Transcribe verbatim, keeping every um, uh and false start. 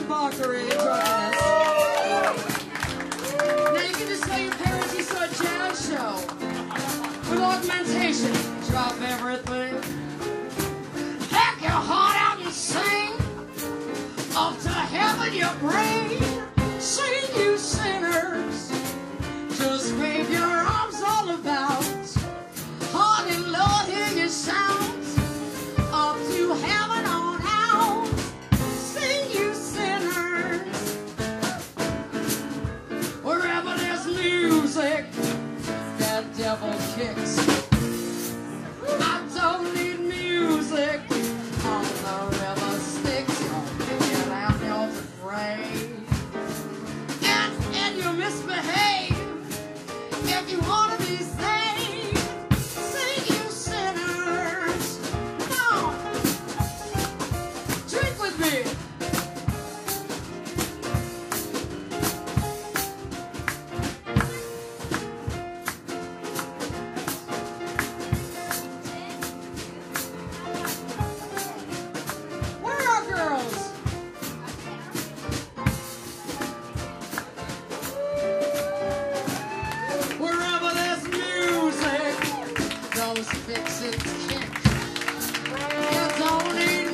debauchery and drunkenness. Now you can just tell your parents you saw a jazz show with augmentation. Drop everything. Pack your heart out and sing. Up to heaven you bring. Sing, you sinners. Just wave your arms all about. Heart and Lord, hear your sounds. Up to heaven on out. Sing, you sinners. Wherever there's music, that devil kicks. I don't need music on the river Styx. Get out there to pray. And, and you misbehave if you want to be saved. Sing, you sinners. Come on. Drink with me. Where are girls? Wherever there's music, those fixins kick. You don't need